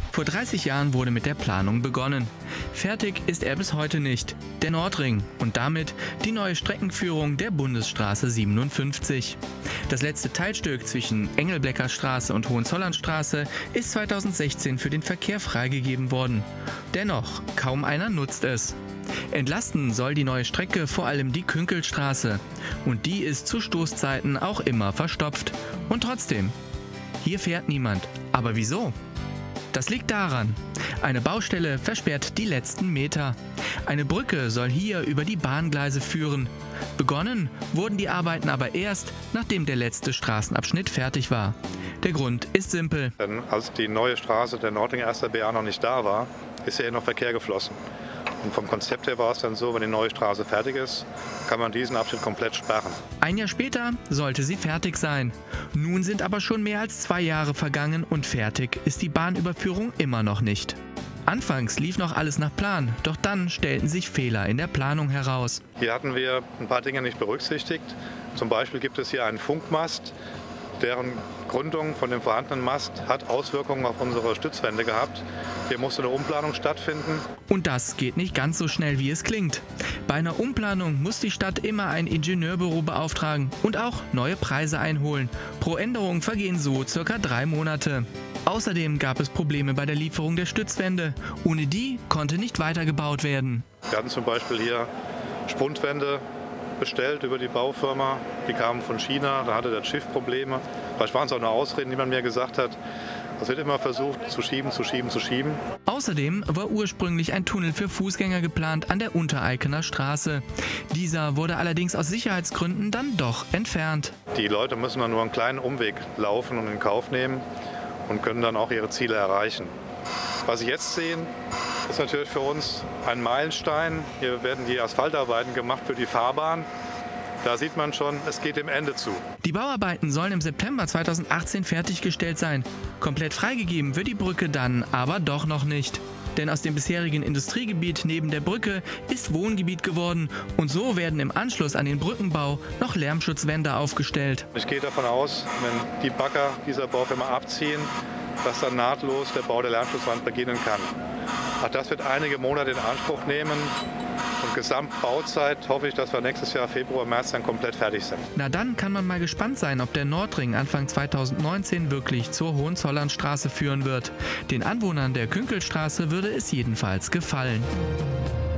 Vor 30 Jahren wurde mit der Planung begonnen. Fertig ist er bis heute nicht. Der Nordring und damit die neue Streckenführung der Bundesstraße 57. Das letzte Teilstück zwischen Engelblecker Straße und Hohenzollernstraße ist 2016 für den Verkehr freigegeben worden. Dennoch, kaum einer nutzt es. Entlasten soll die neue Strecke vor allem die Künkelstraße. Und die ist zu Stoßzeiten auch immer verstopft. Und trotzdem, hier fährt niemand. Aber wieso? Das liegt daran, eine Baustelle versperrt die letzten Meter. Eine Brücke soll hier über die Bahngleise führen. Begonnen wurden die Arbeiten aber erst, nachdem der letzte Straßenabschnitt fertig war. Der Grund ist simpel. Denn als die neue Straße, der Nordring 1. BA, noch nicht da war, ist hier noch Verkehr geflossen. Und vom Konzept her war es dann so, wenn die neue Straße fertig ist, kann man diesen Abschnitt komplett sperren. Ein Jahr später sollte sie fertig sein. Nun sind aber schon mehr als 2 Jahre vergangen und fertig ist die Bahnüberführung immer noch nicht. Anfangs lief noch alles nach Plan, doch dann stellten sich Fehler in der Planung heraus. Hier hatten wir ein paar Dinge nicht berücksichtigt. Zum Beispiel gibt es hier einen Funkmast, deren Gründung von dem vorhandenen Mast hat Auswirkungen auf unsere Stützwände gehabt. Hier musste eine Umplanung stattfinden. Und das geht nicht ganz so schnell, wie es klingt. Bei einer Umplanung muss die Stadt immer ein Ingenieurbüro beauftragen und auch neue Preise einholen. Pro Änderung vergehen so ca. 3 Monate. Außerdem gab es Probleme bei der Lieferung der Stützwände. Ohne die konnte nicht weitergebaut werden. Wir hatten zum Beispiel hier Spundwände bestellt über die Baufirma. Die kamen von China, da hatte das Schiff Probleme. Vielleicht waren es auch nur Ausreden, die man mir gesagt hat. Es wird immer versucht zu schieben. Außerdem war ursprünglich ein Tunnel für Fußgänger geplant an der Untereikener Straße. Dieser wurde allerdings aus Sicherheitsgründen dann doch entfernt. Die Leute müssen dann nur einen kleinen Umweg laufen und in Kauf nehmen und können dann auch ihre Ziele erreichen. Was Sie jetzt sehen, ist natürlich für uns ein Meilenstein. Hier werden die Asphaltarbeiten gemacht für die Fahrbahn. Da sieht man schon, es geht dem Ende zu. Die Bauarbeiten sollen im September 2018 fertiggestellt sein. Komplett freigegeben wird die Brücke dann aber doch noch nicht. Denn aus dem bisherigen Industriegebiet neben der Brücke ist Wohngebiet geworden und so werden im Anschluss an den Brückenbau noch Lärmschutzwände aufgestellt. Ich gehe davon aus, wenn die Bagger dieser Baufirma abziehen, dass dann nahtlos der Bau der Lärmschutzwand beginnen kann. Auch das wird einige Monate in Anspruch nehmen. Und Gesamtbauzeit hoffe ich, dass wir nächstes Jahr Februar, März dann komplett fertig sind. Na dann kann man mal gespannt sein, ob der Nordring Anfang 2019 wirklich zur Hohenzollernstraße führen wird. Den Anwohnern der Künkelstraße würde es jedenfalls gefallen.